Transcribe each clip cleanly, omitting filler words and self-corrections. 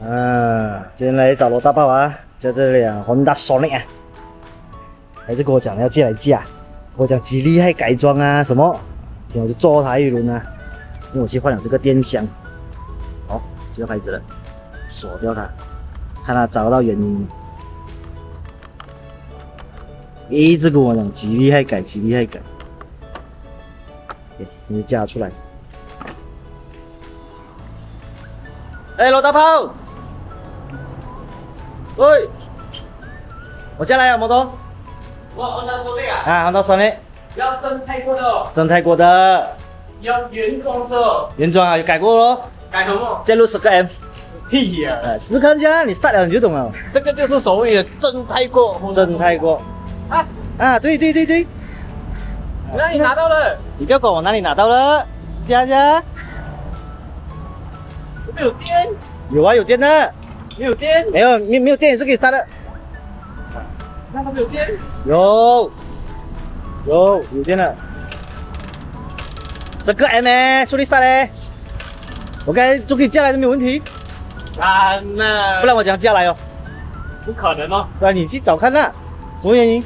今天来找罗大炮啊，在这里啊，Honda Sonic 啊，还是跟我讲要借来驾，跟我讲几厉害改装啊什么，今天我就揍他一轮啊，因为我去换了这个电箱，好，就要开始了，锁掉它，看他找到原因，一直跟我讲几厉害改，几厉害改，你就驾出来。 哎，罗大炮！喂，我驾来啊，摩托。 我Honda Sonic 啊。 啊，Honda Sonic。 要真泰国的哦。 真泰国的。 要原装车哦。 原装啊，有改过咯。 改什么？ 加入10个M。 屁呀！ 试试看一下，你 start 了你就懂了。 这个就是所谓的真泰国。 真泰国。 啊啊，对对对对。 哪里拿到了？ 你不要管我哪里拿到了，加加。 没有电， 有啊，有电的。 没有电， 没有电也是可以 start 的。 那它没有电？ 有电的。10个M 呢，顺利 start 嘞。我刚才就可以下来都没有问题。 啊，那不然我讲下来哦。 不可能哦， 不然你去找看啦，什么原因？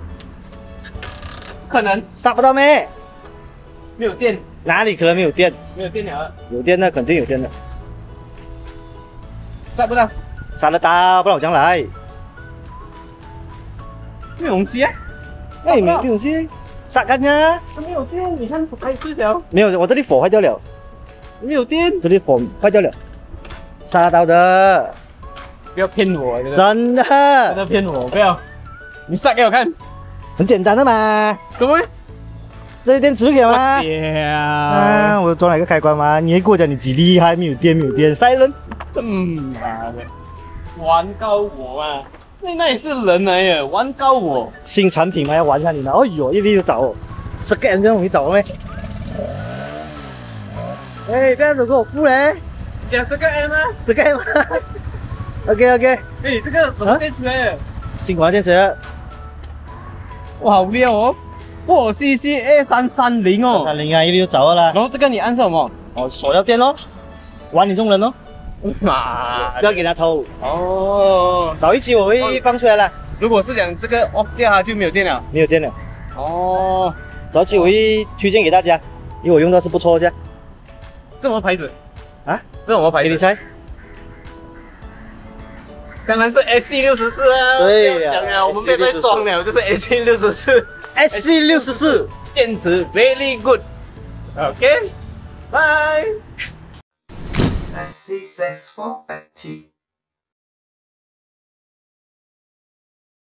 不可能 start 不到咩？ 没有电， 哪里可能没有电？ 没有电了， 有电的，肯定有电的。 start 不到， 杀得到，不然我讲来。 没有东西啊， 那你没东西，杀看呀。 它没有电，你看开睡了， 没有，我这里火坏掉了， 没有电， 这里火坏掉了，杀到的， 不要骗我，真的真的， 真的骗我，不要，你start给我看， 很简单的嘛。 怎么？ 这里电池给吗？ 啊， 我装了一个开关嘛，你还跟我讲你几厉害，没有电，塞人。 妈的，玩高我啊！那也是人来耶，玩高我。 新产品嘛，要玩一下你嘛。哎呦，一粒就找哦，10个M这样容易找没？哎，这样子给我付嘞讲10个M啊 ，10个M。OK。 哎，这个什么电池来的？ 新款电池。 哇，好厉害哦！哇，CCA330哦。 330啊，一粒就找到了。 然后这个你按什么？ 哦，锁掉电咯，玩你这种人哦， 妈不要给他偷。 哦， 早一期我会放出来了， 如果是讲这个 off 掉它就没有电了。 没有电了。 哦， 早期我会推荐给大家，因为我用到是不错的。 这什么牌子啊？ 这什么牌子？ 给你猜。 当然是 SC64啊。 对呀讲啊，我们被装了，就是 SC64。 SC64 电池 very good。OK，bye。 SC64 Battery